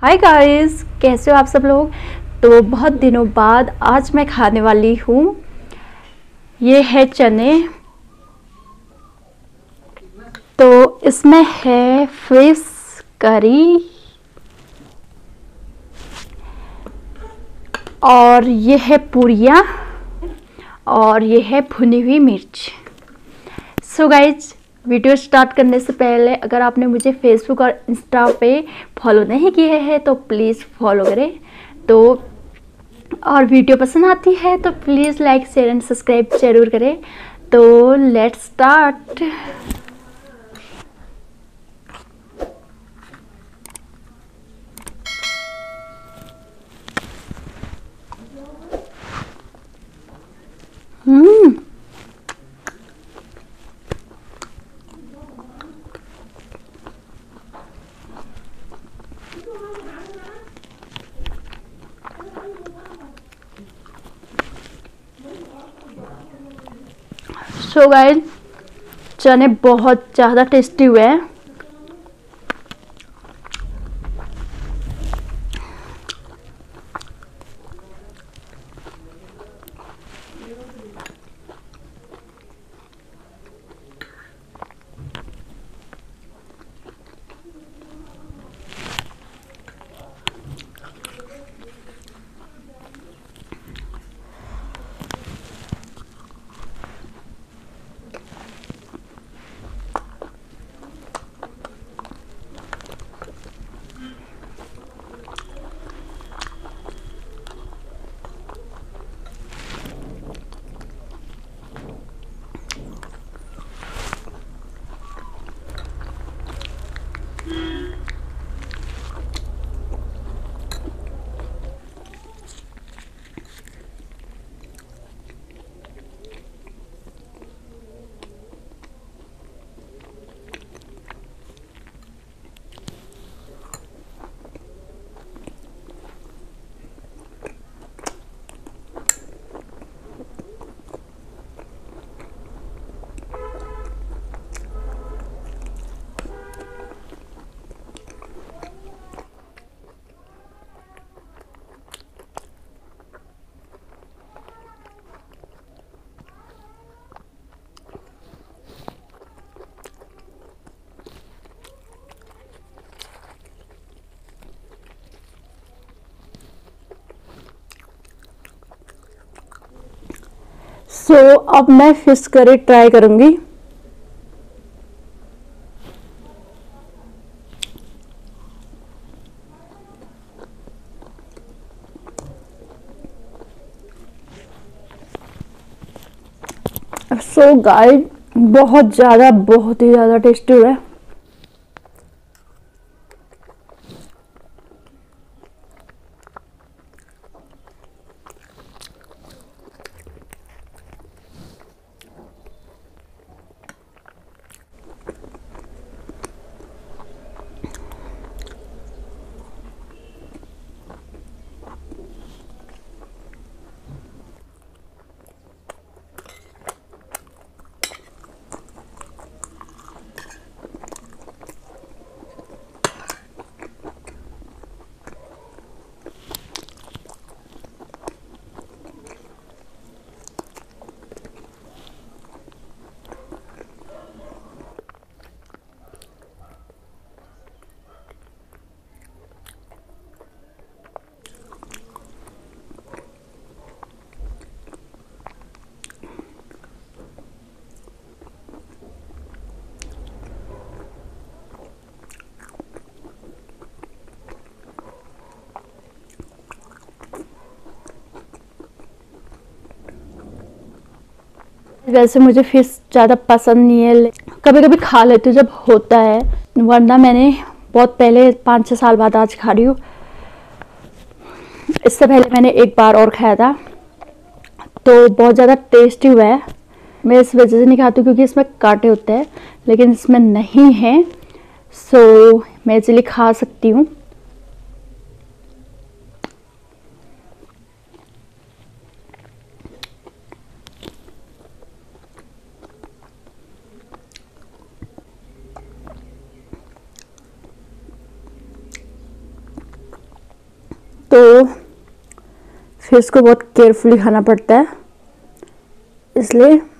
Hi guys, कैसे हो आप सब लोग। तो बहुत दिनों बाद आज मैं खाने वाली हूँ, ये है चने। तो इसमें है फिश करी और ये है पूरियाँ और ये है भुनी हुई मिर्च। सो गाइज, वीडियो स्टार्ट करने से पहले अगर आपने मुझे फेसबुक और इंस्टा पे फॉलो नहीं किए हैं तो प्लीज़ फॉलो करें। तो और वीडियो पसंद आती है तो please like share and subscribe जरूर करें। तो लेट्स स्टार्ट। सो गाइस, चने बहुत ज़्यादा टेस्टी हुए हैं। सो अब मैं फिश करी ट्राई करूंगी। सो गाइस, बहुत ही ज़्यादा टेस्टी हुआ है। वैसे मुझे फिश ज़्यादा पसंद नहीं है, कभी कभी खा लेती हूँ जब होता है, वरना मैंने बहुत पहले 5-6 साल बाद आज खा रही हूँ। इससे पहले मैंने एक बार और खाया था तो बहुत ज़्यादा टेस्टी हुआ है। मैं इस वजह से नहीं खाती क्योंकि इसमें कांटे होते हैं, लेकिन इसमें नहीं है, सो मैं इजीली खा सकती हूँ। तो फिश को बहुत केयरफुली खाना पड़ता है, इसलिए